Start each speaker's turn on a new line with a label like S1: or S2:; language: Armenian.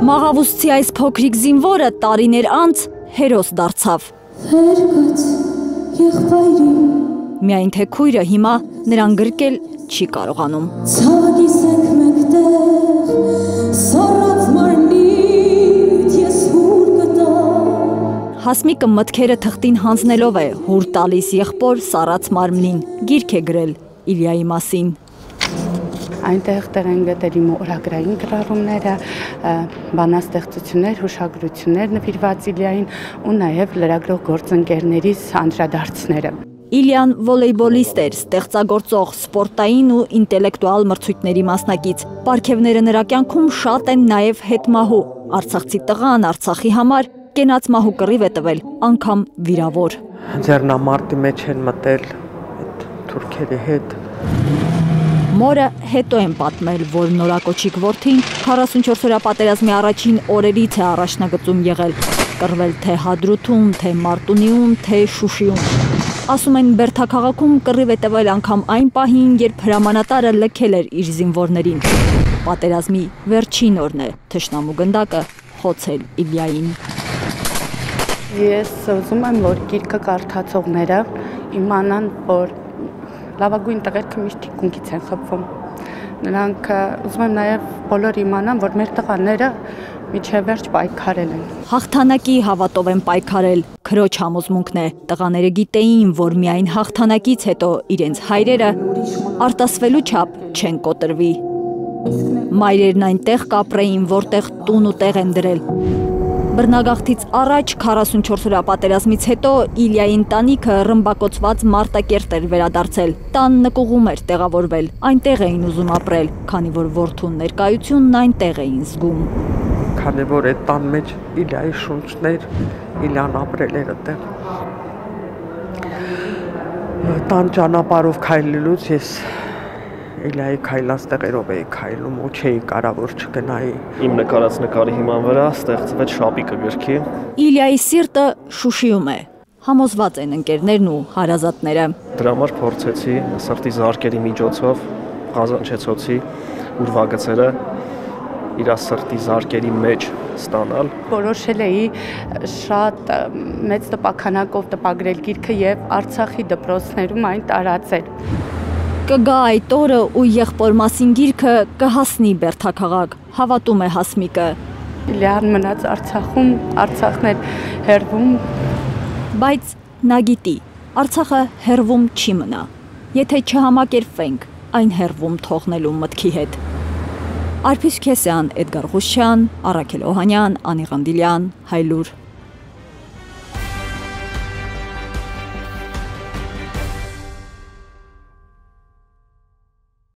S1: Մաղավուսցի այս փոքրիկ զինվորը տարիներ անց հերոս դարձավ։ Միայն թե քույրը հիմա նրան գրկել չի կարողանում։ Հասմիկը մտքերը թղթին հանձնելով է հուր տալիս եղբոր սառած մարմնին, գիրք է գրել Իլիայի մասին։
S2: Այնտեղ տեղ են գտել իմ օրագրային գրառումները, բանաստեղծություններ, հուշագրություններ նվիրված Իլիային ու նաև լրագրող գործընկերներիս անդրադարձները։
S1: Իլիան վոլեյբոլիստ էր, ստեղծագործող, սպորտային ու ինտելեկտուալ մրցույթների մասնակից։ Պարգևները նրա կյանքում շատ են նաև հետմահու։ Արցախցի տղան Արցախի համար կենաց մահու կռիվ է տվել, անգամ վիրավոր։
S3: Ձեռնամարտի մեջ են մտել այդ թուրքերի հետ։
S1: Մորը հետո են պատմել, որ նորակոչիկ որդին 44-օրյա պատերազմի առաջին օրերից է առաջնագծում եղել, կռվել թե Հադրութում, թե Մարտունիում, թե Շուշիում։ Ասում են Բերդաքաղաքում կռիվ է տվել անգամ այն պահին, երբ հրամանատարը լքել էր իր զինվորներին։ Պատերազմի վերջին օրն է թշնամու գնդակը խոցել Իլիային։
S2: Ես ուզում եմ, որ գիրքը կարդացողները իմանան, որ լավագույն տղերքը միշտ թիկունքից են խփվում։ Նրանք ուզում եմ նաև բոլորը իմանան, որ մեր տղաները միջև վերջ պայքարել են։
S1: Հաղթանակի հավատով են պայքարել, քրոջ համոզմունքն է։ Տղաները գիտեին, որ միայն հաղթանակից հետո իրենց հայրերը արտասվելու չափ չեն կոտրվի։ Մայրերն այնտեղ կապրեին, որտեղ տուն ու տեղ են դրել։ Բռնագաղթից առաջ 44-օրյա պատերազմից հետո Իլիայի ընտանիքը ռմբակոծված Մարտակերտ էր վերադարձել։ Տան նկուղում էր տեղավորվել, այնտեղ էին ուզում ապրել, քանի որ որդուն ներկայությունն այնտեղ էին զգում։
S3: Քանի որ այդ տան մեջ Իլիայի շունչն էր, Իլիան ապրել էր այդտեղ։ Տան ճանապարհով քայլելուց ես Իլիայի քայլած տեղերով էի քայլում ու չէի կարող որ չգնայի։
S4: Իմ նկարած նկարի հիման վրա ստեղծվեց շապիկը գրքի։
S1: Իլիայի սիրտը Շուշիում է, համոզված են ընկերներն ու հարազատները։
S4: Դրա համար փորձեցի սրտի զարկերի միջոցով Ղազանչեցոցի ուրվագծերը իր սրտի զարկերի մեջ ստանալ։
S2: Որոշել էի շատ մեծ տպաքանակով տպագրել գիրքը եւ Արցախի դպրոցներում այն տարածել։
S1: Կգա այդ օրը ու եղբոր մասին գիրքը կհասնի Բերդաքաղաք, հավատում է Հասմիկը։
S2: Իլիան մնաց Արցախում, Արցախն էր հերվում։
S1: Բայց նա գիտի, Արցախը հերվում չի մնա, եթե չհամակերպվենք այն հերվում թողնելու մտքի հետ։ Արփիս Քեսյան, Էդգար Ղուշյան, Առաքել Օհանյան, Անի Ղանդիլյան, Հայլուր։